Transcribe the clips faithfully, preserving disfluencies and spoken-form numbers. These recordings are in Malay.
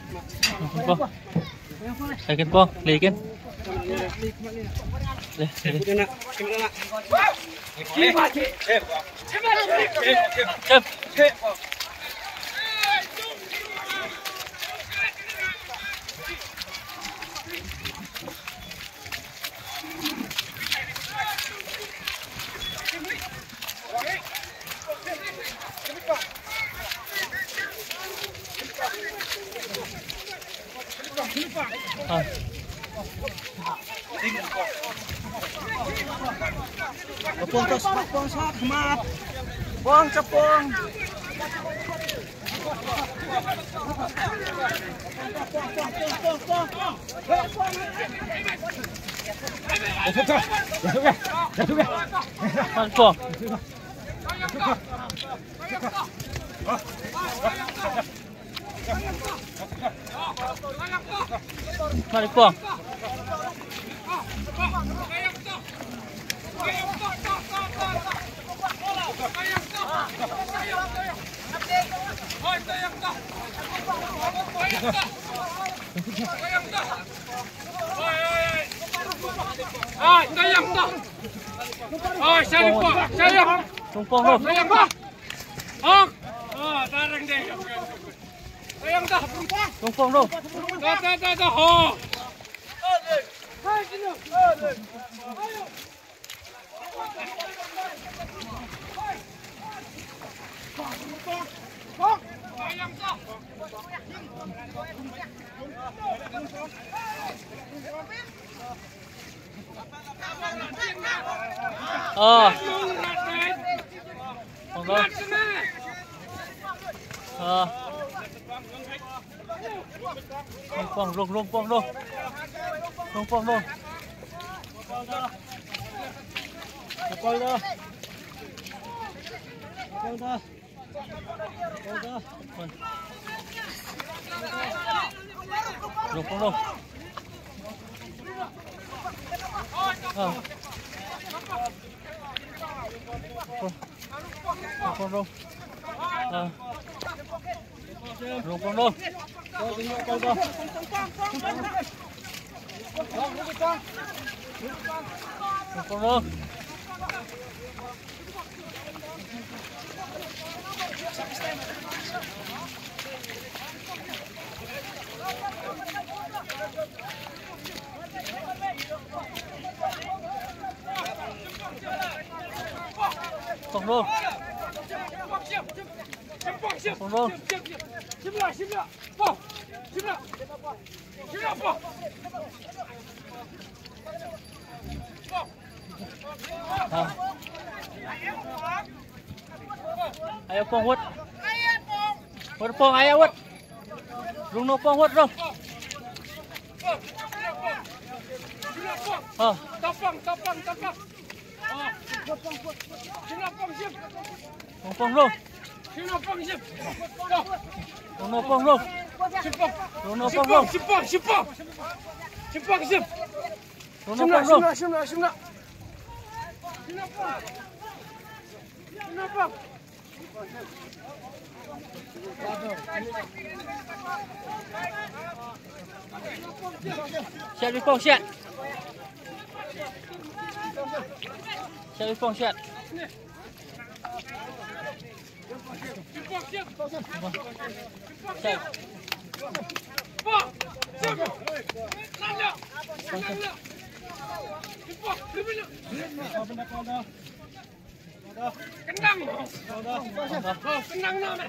Pong. Akin Pong, likin. Deh, deh. Cep. Ah. Pong tos, pong sap, mat. Pong cepong. Mana Pong? Mana Pong? Ah, sayang tak. Oh, saya lupa. Saya. Tumpang tu. Sayang tak. Ah. Ah, tarang dia. Sayang tak. Tumpang tu. Tak, tak, tak, tak. Oh. Hai, sini. Ayo. Sayang tak. Ah. Pong tu. Ah. Tumpang, rung, rung, Pong tu. Tumpang tu. Cepol dah. Cepol dah. Cepol dah. Rung, Pong tu. Ah. Rung, rung. Ah. Rung, rung. Kau tengok kau dah. Rung, rung. Pong tu. Pong tu. Sebelah, sebelah. Pong. Sebelah. Sebelah, Pong. Ah. Ayo Pong hút. Hút Pong, ayo hút. Rung no Pong hút rung. Ah. Tapang, tapang, tapang. Ah. Sebelah, Pong, siap. Rung Pong rung. Sebelah, Pong, siap. Rung no Pong rung. Cepat. Rung no Pong rung. Cepat, cepat. Cepat, siap. Rung no Pong rung. Sebelah, sebelah, sebelah. Kenapa? Kenapa? Siap di Pong, siap. Siap di Pong, siap. Cepat, siap. Siap. Pak, siap. Nanda. Nanda. Cepat, berbela. Kendang. Oh, kendang nama.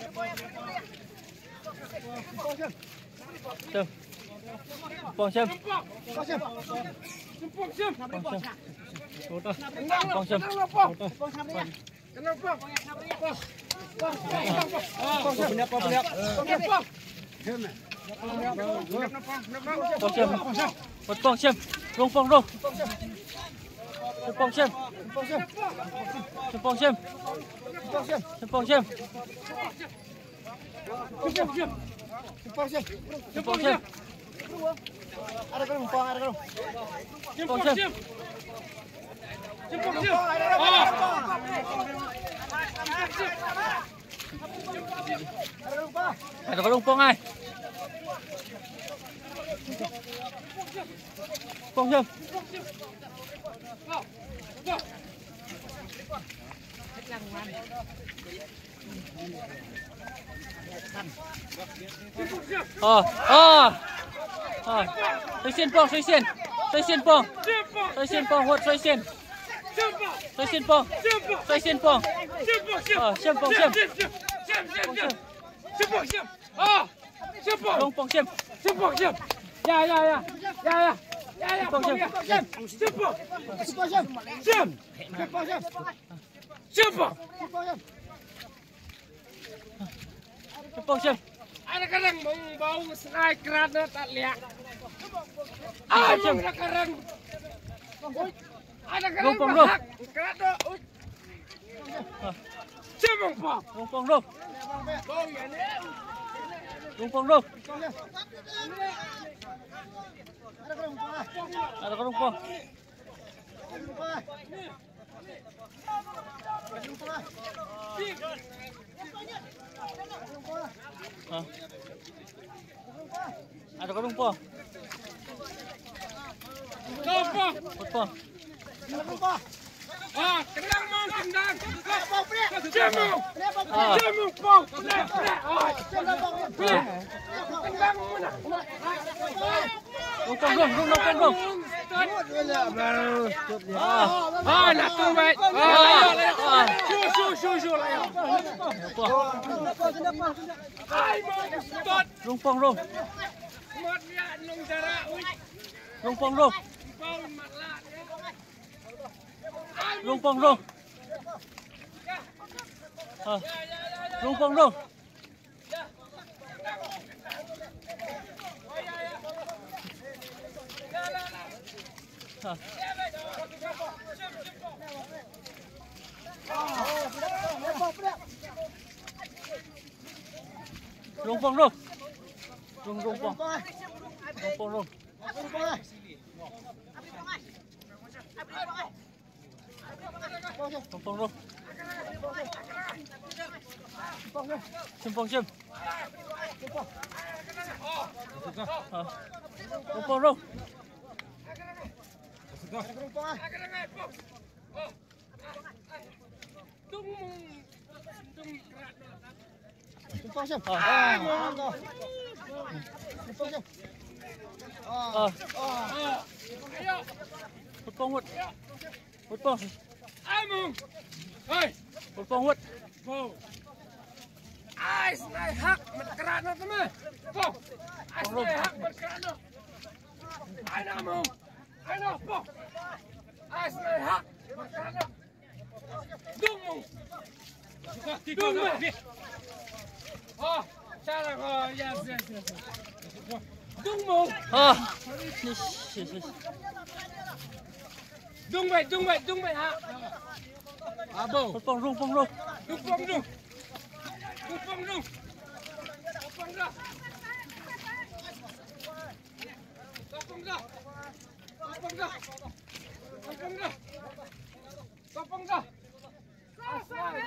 Siap. Pong siap. Cepat. Cepat, siap. Pong siap. Kendang. Pong siap. Kenapa? Kenapa? Pong punya apa punya? Kenapa? Pong siap. Hút Pong siap. Rung Pong rung. Hút Pong siap. Pong siap. Hút Pong siap. Pong siap. Hút Pong siap. Cepat, siap. Pong siap. Hút Pong siap. Ada kerung, Pong ada kerung. Cepat, siap. Cepat, siap. Ah. Ada kerung, Pak. Ada kerung Pong ai. Phong Nhâm. Ờ, ờ. Ờ. Xoay xiên Phong, xoay xiên. Xoay xiên Phong. Xoay xiên Phong, huột xoay xiên. Xoay xiên Phong. Xoay xiên Phong. Ờ, xiêm Phong xiêm. Xiêm Phong xiêm. Ờ. Xiêm Phong. Phong Phong xiêm. Xiêm Phong xiêm. Ya ya ya. Ya ya. Ya ya. Phong xiêm. Xiêm. Xiêm Phong. Xiêm. Xiêm Phong. Phong xiêm. Kadang-kadang bau senai kerana tak lihat. Ah, kadang-kadang. Kadang-kadang bahak kerana. Siapa Phong? Rung Phong rung. Bau yang ni. Rung Phong rung. Ada ke Rung Phong? Ah. Ada ke Rung Phong? Kau Phong. Rung Phong. Ah, kendang mau kendang. Siapa? Ah. Siapa Phong? Leh, leh. Ah, leh. Kendang mana? Rung Phong rung, rung Rung Phong rung. Ah. Ah, nak tu baik. Ah, shu shu shu shu lah. Ai mau start. Rung Phong rung. Mat dia nung jarak. Rung Phong rung. Bau mat lah. Rung Phong rung. Ah. Rung Phong rung. Ah. Rung Phong rung. Rung Rung Phong. Rung Phong rung. Rung Phong rung. Xiêm Phong xiêm. Ah. Rung Phong rung. Tung tung kerat. Phong xiêm. Ah. Ah. Ayo. Hút Phong hút. Hút Phong. Ai mung. Hei. Hút Phong hút. Phong. Ai senai hak menkerat no teman. Phong. Ai senai hak menkerat no. Ai nak mung. Ai nak Phong. Ai senai hak menkerat no. Dung mung. Dung mung. Oh, cara kau yes yes yes. Dung mung. Ah. Yes, yes, yes. Dung vậy, dung vậy, dung vậy hả? Abo. Hút Phong rung, Phong rung. Dung phong dung. Dung phong dung. Dung phong ra. Dung phong ra. Dung phong ra. Dung phong ra. Dung phong ra. Asal.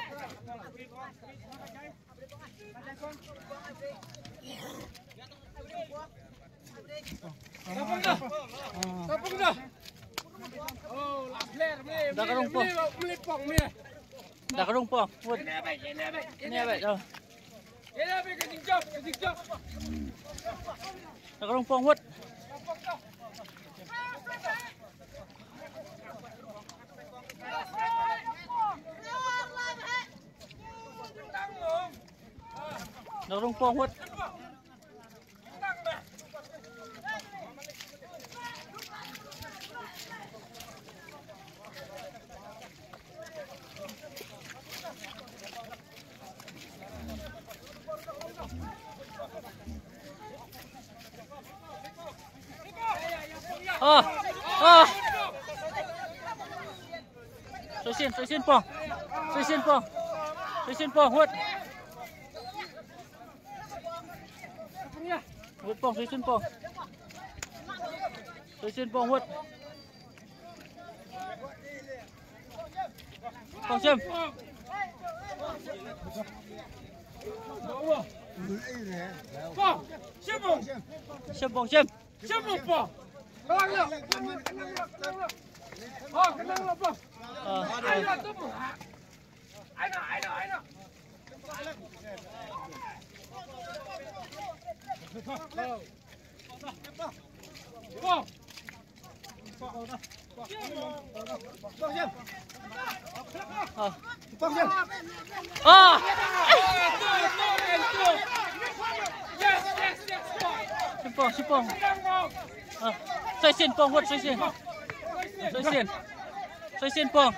Dung phong ra. Dung phong ra. Oh, la player ni. Dah ke Rung Phong. Melipong ni. Dah ke Rung Phong. Hút. Ini baik, ini baik. Ini baik dah. Ini baik ke jingjok, ke jingjok. Dah ke Rung Phong hút. Dah ke Rung Phong hút. Ah. Ah. Xoay xiên, xoay xiên Phong. Xoay xiên Phong. Xoay xiên Phong hút. Hút Phong, xoay xiên Phong. Xoay xiên Phong hút. Phong xiêm. Bong, siap bong. Siap bong, siap. Siap bong, bong. Kenang lo, kenang lo, kenang lo, kenang lo. Oh, kenang lo, bong. Ah, Ayo tu bong. Ayo, ayo, ayo. Bong. ah. Bong siap. Ah. Yes, yes, yes, bong. Siap bong, siap bong. Kenang bong. Ah. Xoay xiên bong, huất xoay xiên. Xoay xiên. Xoay xiên bong.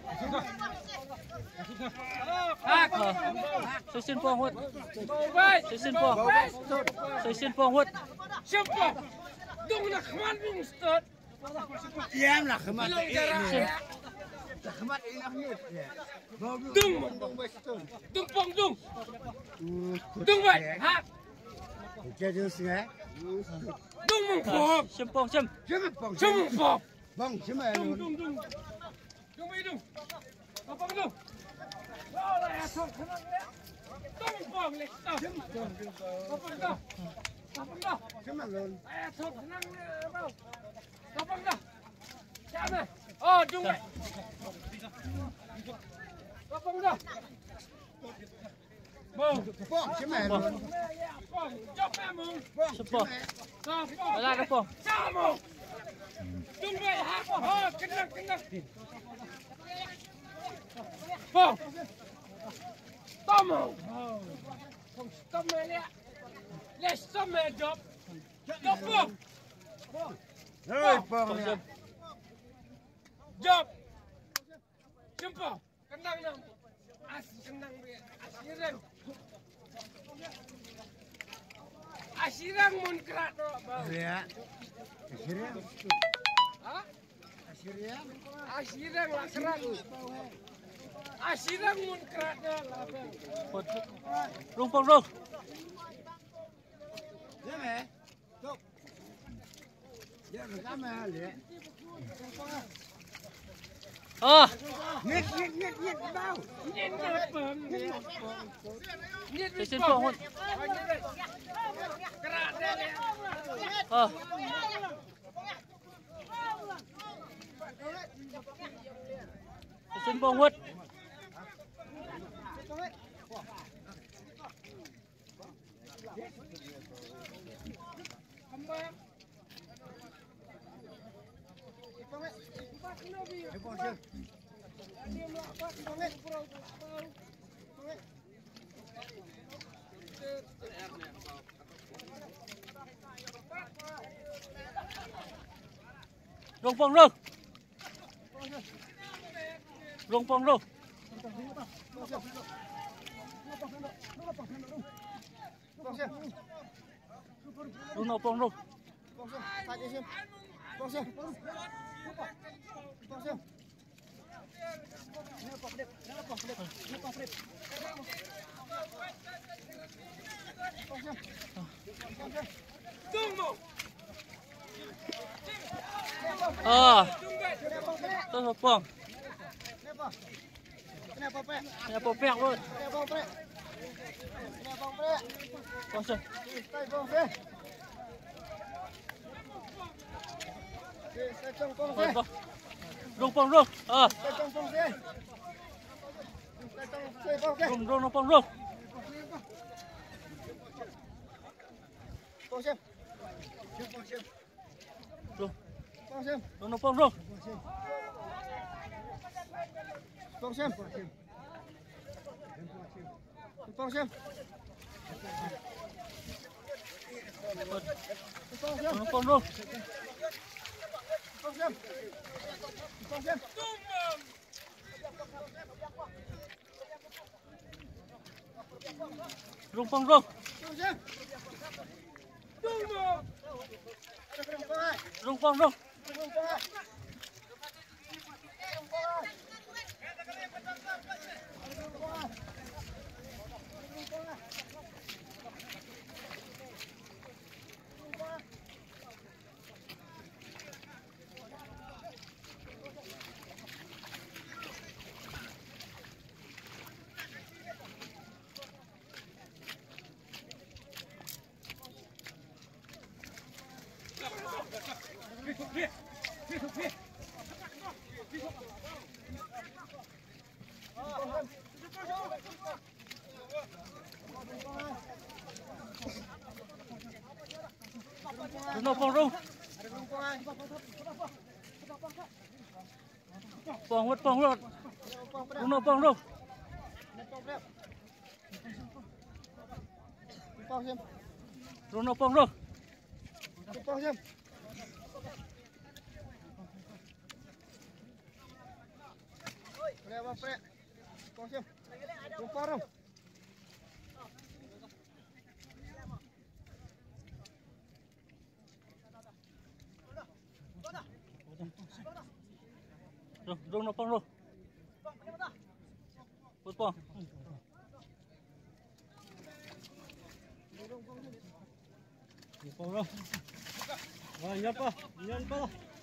Ah, Ah. Xoay xiên bong, huất. baik. Xoay xiên bong. Xoay xiên bong, huất. Siap bong. Dung nak keman bong start. Diam lah kemat Belum ini. jarak. Kemat ini nak ni. Dung. Dung bong dung. Dung baik. Ha. Jadi sungai. Dung mong bong. Siap bong, siap. Siapa bong? Dung mong bong. Bong siapa Dung lu? dung dung. Dung mai dung. Bong dung. Oh lah ya thong kenang le. Dung bong le. Bong dah. Bong dah. Siapa lu? Eh thong kenang le bau. Bong dah. Siapa? Oh dung baik. Bong dah. Bong. Bong siapa lu? Bong. Jom mong. Bong Siap bong. Bong. Ala dah bong. Sama. Tunggu ha. Oh, kenang kenang. Bong. Tama. Bong tama le. Les tama job. Job bong. Hei bong. Siap. Job. Jumpa. Kenang nang. As kenang dia. Asirang. Asirang mun kerat no. Ya. Akhirnya. Ha? Akhirnya. Asirang lah kerat. Asirang mun kerat no. Huất. Rung bong, rung. Siapa? Tuk. Dia bersama dia. Ah. Nyet nyet nyet nyet bau. Nhìn được bông. Nhìn Xoay xiên bong, huất. kerat dia le. Ah. Xoay xiên bong, huất. Kembang. Hei bong siapa? Rung bong, rung. Rung bong, rung. Bong siapa? Rung no bong, rung. Bong siapa? Tak ada siapa? Bong siapa? Bong siapa? Tunggu. Ah. Tunggu. Terus bong. Kenapa? Kenapa pek? Ya popek luôn. Kenapa pek? Kenapa pek? Bong siap. Tay bong pek. Saya cong bong Bong, pek. bong. Rung bong, rung. Ah. Saya cong bong pek. Saya cong saya bong pek. Rung, rung no bong, rung. Bong siap. Siap bong siap. Rung, Bong siap. rung no bong, rung. Bong siap. Bong siap. Rung no bong, rung. Bong siap. Bong siap. Rung bong, rung. Bong siap. Tunggu. Ada kerang pek. Rung bong, rung. Kerang pek. Bruno Pong Rung. Pong Wood Pong Road. Bruno Pong Rung. Bruno Pong Rung. Bruno Pong Rung. Wood Pong. Pong Rung. Wah, yan pa. Yan pa.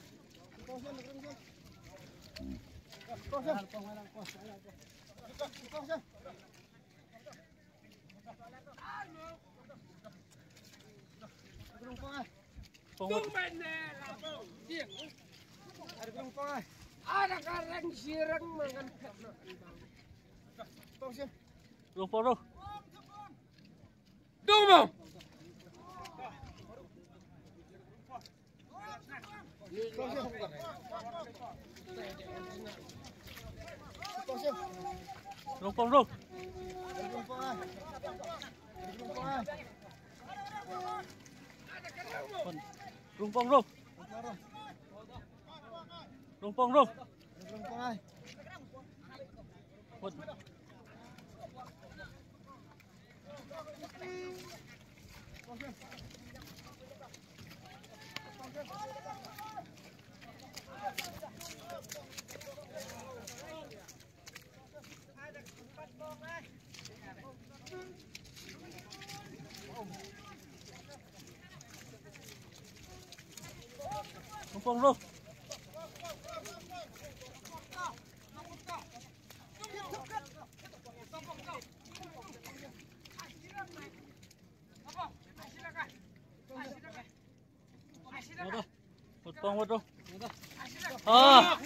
Pong Wood. Ada karang sirang mangan Bruno Pong Rung. Dung mo. Bruno Pong Rung. Bruno Pong Rung. Bruno Pong Rung. Wood. Bruno Pong Rung. Wood Pong Wood Rung. Ah.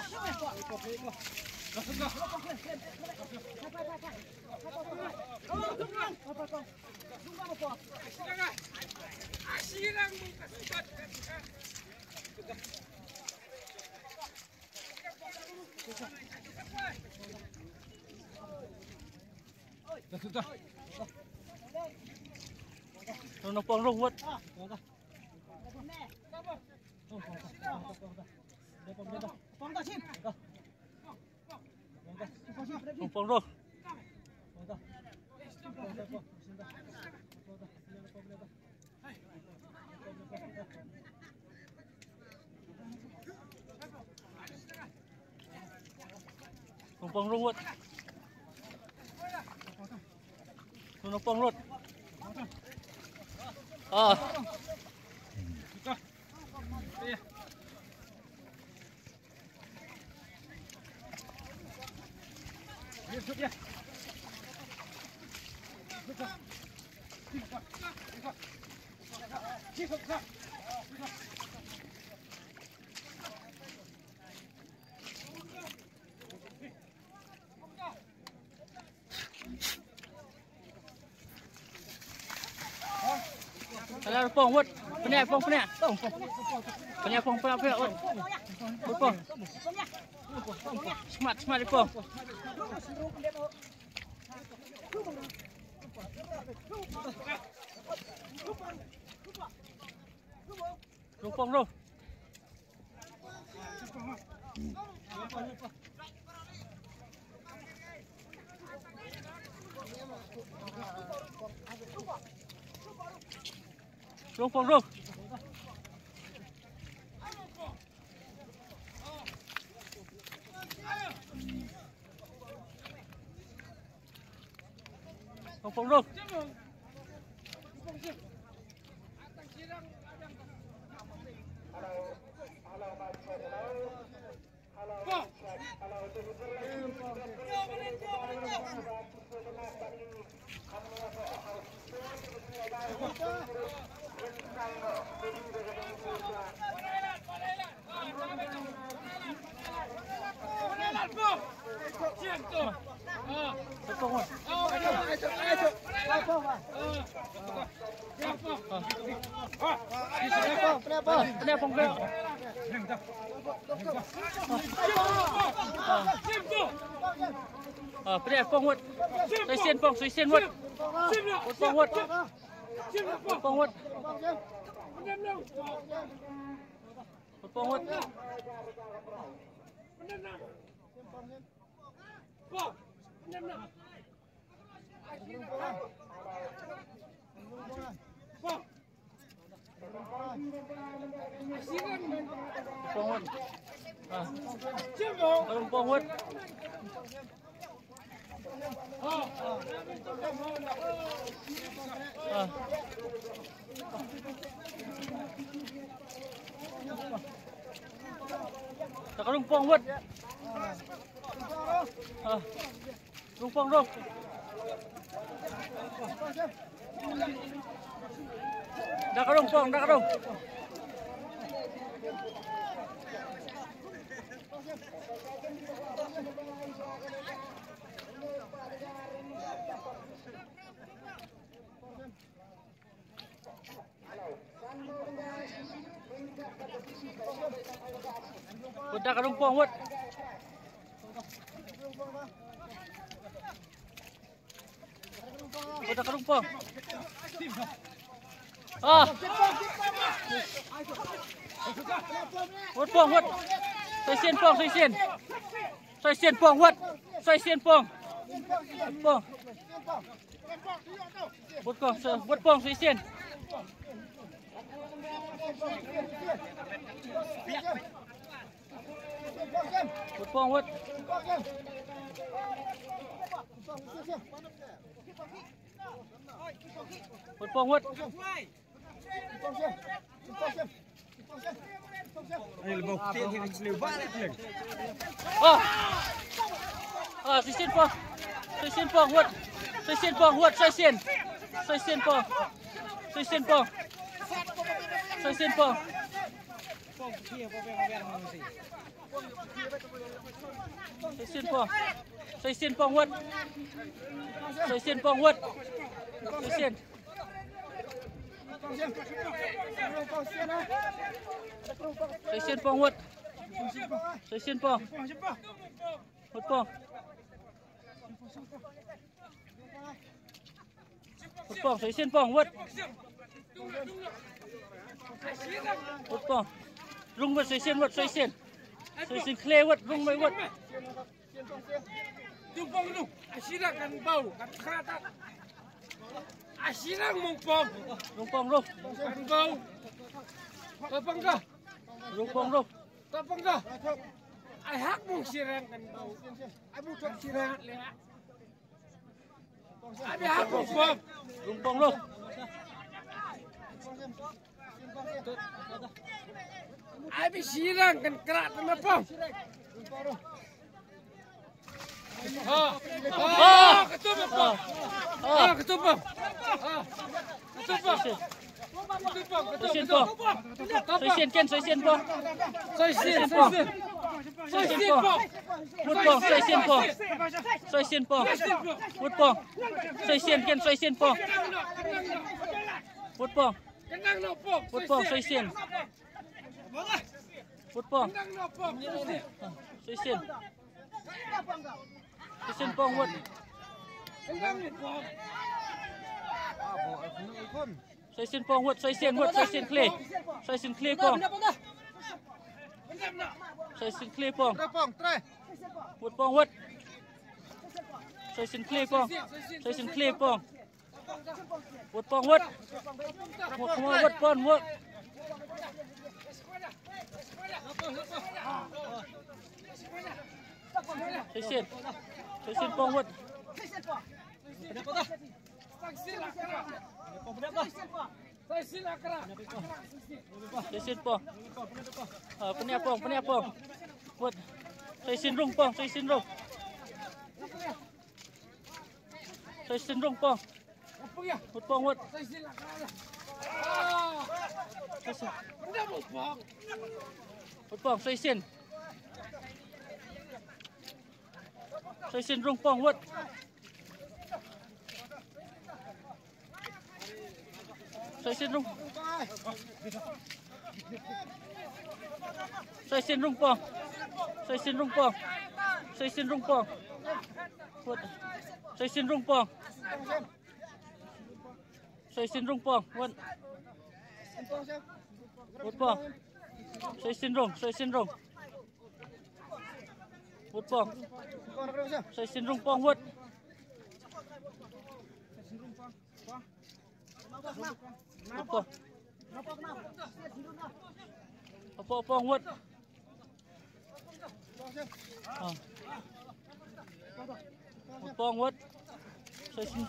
Asirang mo kasubat. Bruno Pong Rung. Wood. Bruno Pong Rung. Bruno Pong Rung. Wood. Bruno Pong Road. Ah. Kalau Pong, Wood. Penek Pong, penek. Penek Pong, penek, penek, Wood. Wood Pong. Smart, smart Pong. Rung Pong, Rung. Rung Pong, Rung. Rung Pong, Rung. Huwag pong huwag. Pinaya pong pinaya. Ah, pinaya pong huwag. Soy Sien pong, Soy Sien huwag. Huwag pong huwag. Huwag pong huwag. Huwag pong huwag. Pongwat. Ah. Parang pongwat. Ah. Takarong pongwat. Ah. Rumpong rong. Dakarong pong, dakarong. Udah karumpong, wot. Udah karumpong. Ah. Wot pong, wot. Soy Sien pong, Soy Sien. Soy Sien pong, wot. Soy Sien pong. Pong. Wot pong, wot pong, Soy Sien. Wot pong, wot. Wot pong, wot. Ah. Ah, Soy Sien pong. Soy Sien pong, wot. Soy Sien pong, wot. Soy Sien. Soy Sien pong. Soy Sien pong. Soy Sien pong. Soy Sien pong. Soy Sien pong, wot. Soy Sien pong, wot. Soy Sien. Soy Sien pong, wot. Soy Sien pong. Wot pong. Wot pong, Soy Sien pong, wot. Wot pong. Rung wot, Soy Sien wot, Soy Sien. Soy Sien Clay wot, rung mai wot. Tumpong lu, asirang kan bau, kan kerata. Asirang mungpong, Rung pong, rung. kan bau. Tapang ka, Rung pong, rung. tapang ka. Ay hak mong sirang kan bau. Ay butok sirang leha. Ay hak mong pong. Rung pong, rung. Ay sirang kan kerat sama pong. Ah, ah, ketumpah pong. Ah, ketumpah. Ah, ketumpah. Ketumpah, Soy Sien ketumpah. pong. Soy Sien ken, Soy Sien pong. Soy Sien Soy pong. Sien Soy Sien pong. Wot pong, Soy Sien pong. Soy Sien pong. Wot pong. Soy Sien ken, Soy Sien pong. Wot pong. Kenang no pong. Wot pong, Soy Sien. Wot pong. Kenang no pong. Soy Sien. Soy Sien pong, wot. Kenang no pong. Soy Sien pong, wot. Soy Sien wot. Soy Sien Clay. Soy Sien Clay pong. Soy Sien Clay pong. Pong, tre. Wot pong, wot. Soy Sien Clay pong. Soy Sien Clay pong. Wot pong, wot. Wot pong, wot pong, wot. Soy Sien. Soy Sien pong, wot. Soy Sien akra. Soy Sien pong. Ah, penia pong, penia pong. Wot. Soy Sien rung pong, Soy Sien rung. Soy Sien rung pong. Wot pong, wot. Soy Sien akra. Ah, Soy Sien. kenang no pong. Wot pong, Soy Sien. xoay xiên rung pong quất xoay xiên rung xoay xiên rung pong xoay xiên rung pong xoay xiên rung pong quất xoay xiên rung pong xoay xiên rung pong quất quất pong xoay xiên rung xoay xiên rung quất pong xoay xiên rung pong quất quất pong apa pong quất quất pong quất xoay xiên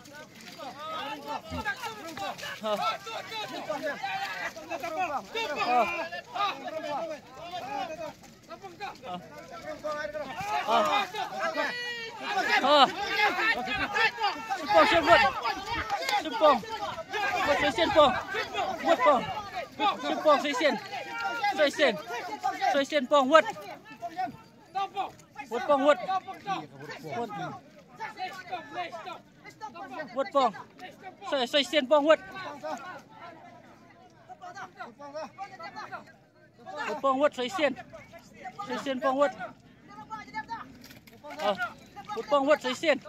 Pong xiên quất xiên pong quất xoay xiên pong quất pong xiên pong xoay xiên xoay xiên xoay xiên pong quất quất pong quất quất quất pong xoay xoay xiên pong quất quất pong quất xoay xiên xoay xiên pong quất quất pong quất xoay xiên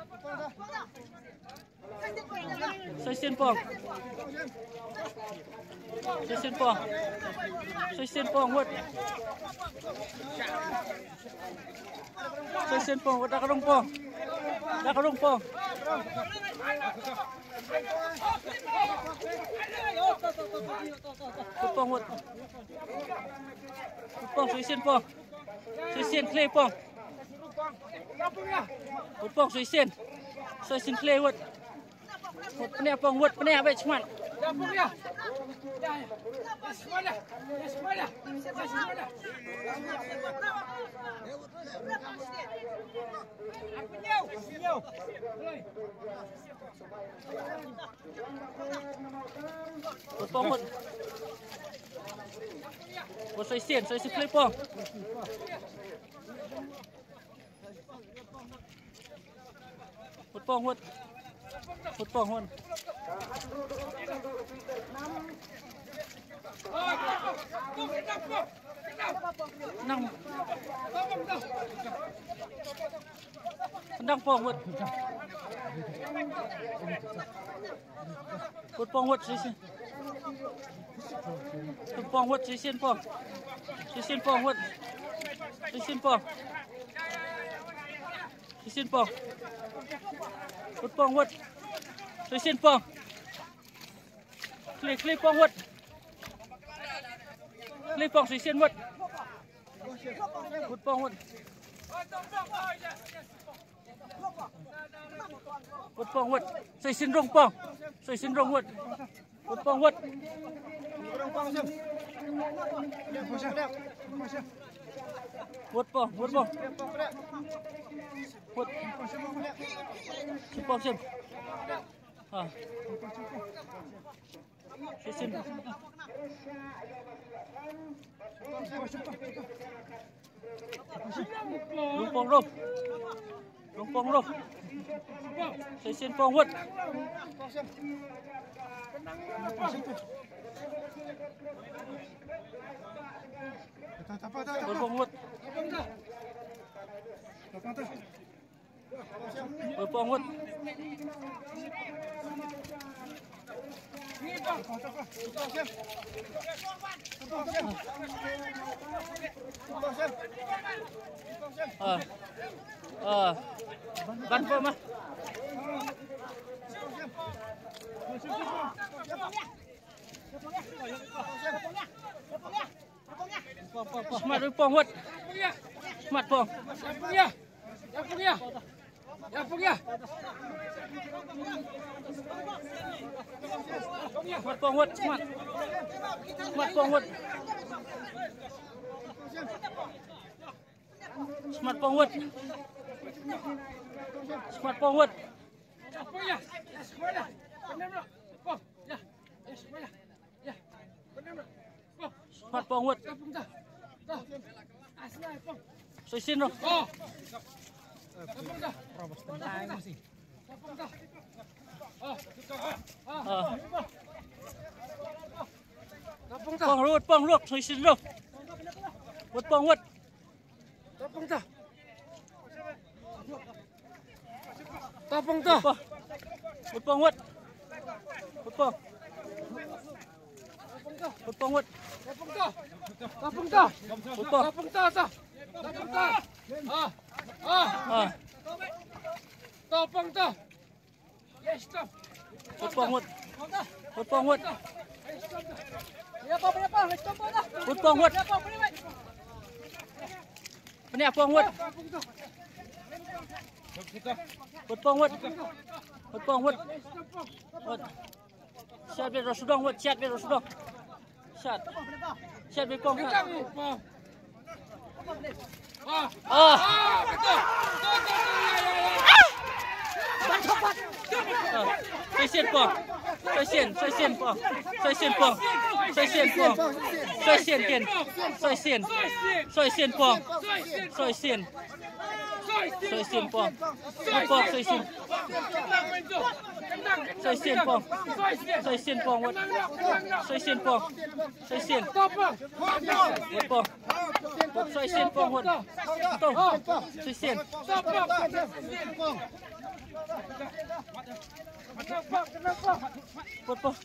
xoay xiên pong xoay xiên pong xoay xiên pong quất xoay xiên pong quất đá rung pong đá rung pong quất pong quất quất pong xoay xiên pong xoay xiên clay pong quất pong xoay xiên xoay xiên clay quất quất peneh pong quất peneh baik cemat quất pong quất quất xoay xiên xoay xiên clay pong quất pong quất quất pong quất năng năng pong quất quất pong quất xoay xiên quất pong quất xoay xiên pong xoay xiên pong quất xoay xiên pong xoay xiên pong quất pong quất xoay xiên pong clay clay pong quất clay pong xoay xiên quất quất pong quất quất pong quất xoay xiên rung pong xoay xiên rung quất quất pong quất quất pong quất pong quất xiên pong xiên à xoay xiên rung pong rung rung pong rung xoay xiên pong quất quất pong quất quất pong quất ờ ờ bắn vô mà smart pong quất smart pong Yang punya, yang punya. Smart pong quất smart smart pong quất smart pong quất smart pong quất Yang punya, yang sekolah. Benar tak? Pong, ya, yang sekolah. Ya, benar tak? Pong, smart pong quất kampung dah. Dah. Asal pong. xoay xiên rồi Oh. Pong ruột, pong ruột, thôi xin ruột. Quất pong quất. Ta pong ta. Quất pong quất. Quất pong. Quất pong quất. Ta pong ta. Ta pong ta. Quất pong. Ta pong ta ta. Ta pong ta. Ah. Ah. À. Ta pong ta. Yes, stop. Quất pong quất. Quất pong quất. Quất pong quất. Nè pong quất. Quất pong quất. Quất pong quất. Chat về rồi xuống đông quất, chat về rồi xuống đông. Chat. Chat về pong ha. Ah. À. Ah, betul. Xoay xiên pong. Xoay xiên, xoay xiên pong. Xoay xiên pong. Xoay xiên pong. Xoay xiên kiên. Xoay xiên. Xoay xiên pong. Xoay xiên. Xoay xiên pong. Xoay pong xoay xiên. Xoay xiên pong. Xoay xiên pong quất. Xoay xiên pong. Xoay xiên. Quất pong. Xoay xiên pong quất. Tông. Xoay xiên. Quất pong.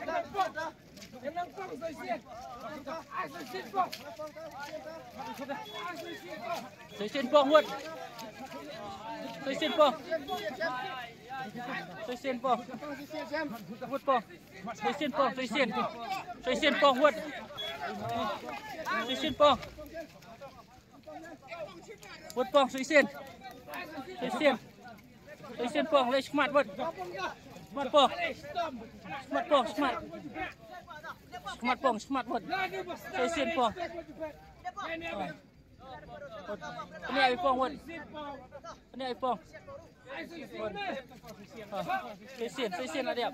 Xoay xiên pong quất. Xoay xiên pong. Xoay xiên pong. Quất pong. Xoay xiên pong, xoay xiên. Xoay xiên pong quất. Xoay xiên pong. Quất pong xoay xiên. Xoay xiên. Xoay xiên pong lấy smart quất. Smart pong. Smart pong, smart. Smart pong, smart quất. Xoay xiên pong. Ini ai pong quất. Ini ai pong. Xoay xiên, xoay xiên là đẹp.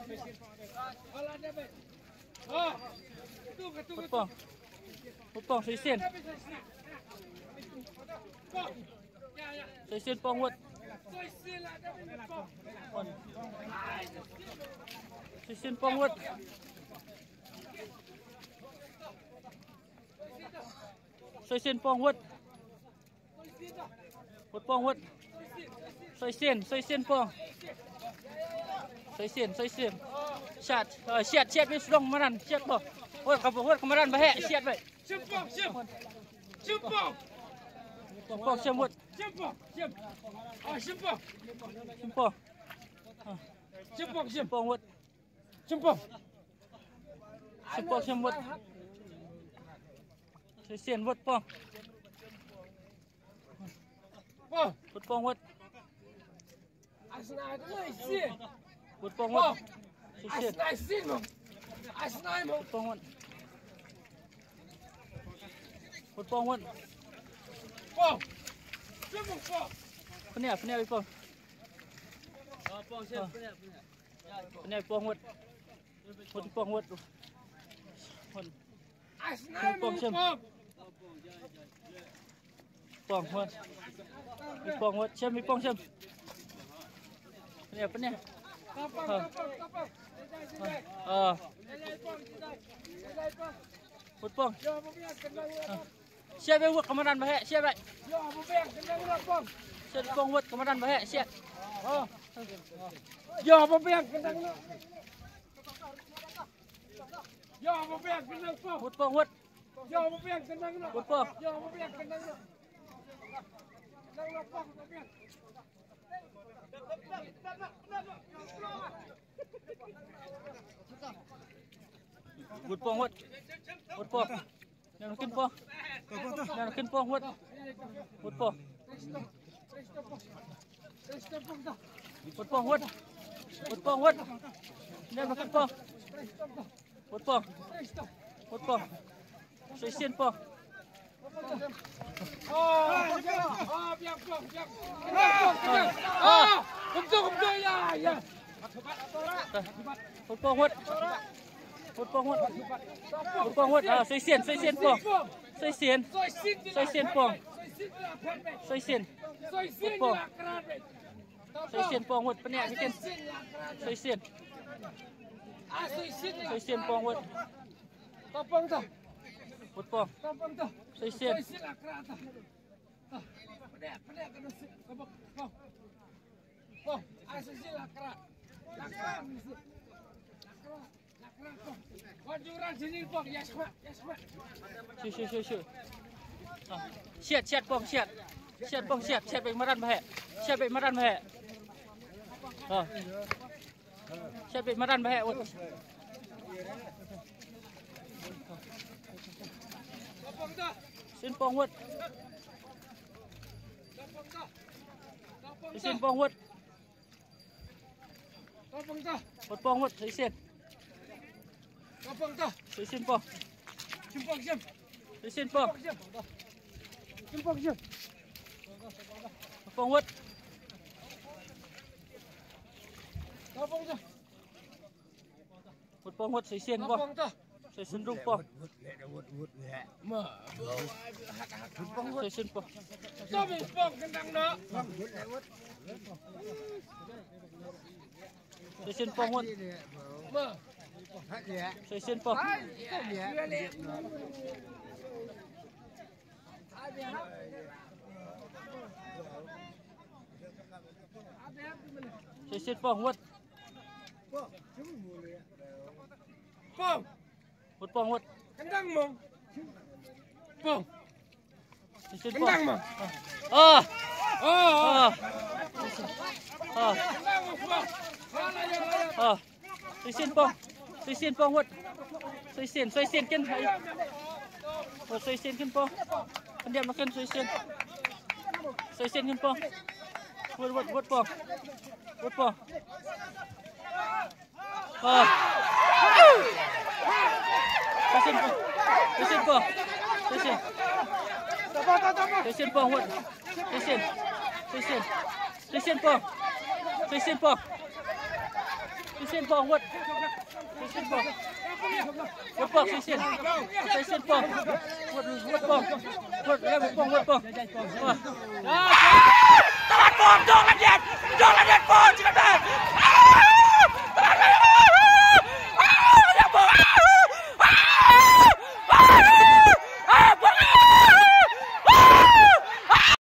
Quất pong. Quất pong xoay xiên. Xoay xiên pong quất. Xoay xiên pong quất. Xoay xiên pong quất. Quất pong quất. Xoay xiên, xoay xiên pong. Xoay xiên, xoay xiên. Chat, uh, siat, siat wis dong maran, siat po. Hot ka hot kamaran bahe, siat bae. Simpong, simpong. Simpong. Simpong, simpong. Simpong, simpong. Ah, simpong. Simpong. Simpong, Simpong hot. simpong. Simpong, simpong. Xoay xiên hot pong. Pong. Hot pong hot. Asnai tu isi. Hot pong hot. Xoay xiên. Asnai sin mo. Asnai mo. Hot pong hot. Hot pong hot. Pong. Simpong pong. Penia, penia ai pong. Pong siap, penia, penia. Penia ai pong hot. Hot pong hot. Hot. Asnai mo Pong, sim. pong. Pong hot. Mi pong hot, xem mi pong xem. Penia, penia. Tapang, Ah. tapang, tapang. Ah, Elai pong, elai pong. hot pong. Yo, mo biar kendang na. Siap bae hot kamaran bahe, siap bae. Yo, mo biar kendang na pong. Siap pong hot kamaran bahe, siap. Oh. Yo, mo biar kendang na. Yo, mo biar kendang pong. Hot pong hot. Yo, mo biar kendang na. Hot pong. Yo, mo biar kendang na. Kendang na pong, mo biar. Hot pong hot. Hot pong. Yang kin pong. Yang kin pong hot. Hot pong. Hot pong hot. Hot pong hot. Yang kin pong. Hot pong. Hot pong. Xoay xiên pong. Oh, oh, biar pong, biar. Ah, betul, betul ya, ya. Hot pong hot. Hot pong hot. Hot pong hot. À, xoay xiên, xoay xiên pong. Xoay xiên. Xoay xiên, Xoay xiên pong. xoay xoay xiên Xoay xiên Bông. là cạn đấy. xoay xiên bong hụt bên này cái Xoay xiên là cạn. xoay xiên À xoay xiên là xoay xiên bong hụt Tao bông tao. hụt bong Tao bông tao. xoay xiên Xoay xiên là cạn tao. Tao. Pedek, pedek kena xiên. Tao bông. Bông. Bông. À xoay xiên là cạn. Là cạn. Là cạn bông. Wajuran sini bông. Ya semua. Ya semua. Sure, sure, sure, sure. À, siết, siết bong, siết. Siết bong, siết, siết bị maran bahe. Siết bị maran bahe. Ờ. Siết bị maran bahe. Tao bông tao. Xin bong hụt. Tao bông tao. Tao bông Xin tao. bong hụt. Tao bông tao. Hụt bong hụt, xoay xiên. Tao bông tao. Xoay xiên bong. Chim bông chim. Xoay xiên bong. Chim bông chim. Hụt bong hụt. Tao bông tao. Hụt bong hụt, xoay xiên Tao bong. bông tao. Xoay xiên rung bong. Mở. Xoay xiên bong. Tao bị bông cái đằng đó. Xoay xiên bong hụt. Mở. Xoay xiên bong. Xoay xiên bong hụt. Bông. Hụt bong hụt. Cái đằng mông. Bông. Xoay xiên Cái bong. đằng mà. Ờ. Ờ. Ờ. Ờ. Cái đằng mà bông. Ờ là giờ là giờ. Ờ. Xoay xiên bong. Xoay xiên bong hụt. Xoay xiên, xoay xiên chân hay. Ờ, xoay xiên chân bong. Anh đem nó cân xoay xiên. Xoay xiên chân bong. Hụt hụt hụt bong. Hụt bong. Ờ. Xoay xiên bong. Xoay xiên bong. Xoay xiên. Xoay xiên bong hụt. Xoay xiên. Xoay xiên. Xoay xiên bong. Xoay xiên bong. Xoay xiên bong hụt. Xoay xiên bong. Hụt bong xoay xiên. Xoay xiên bong. Hụt hụt bong. Hụt em bong hụt bong. Ờ.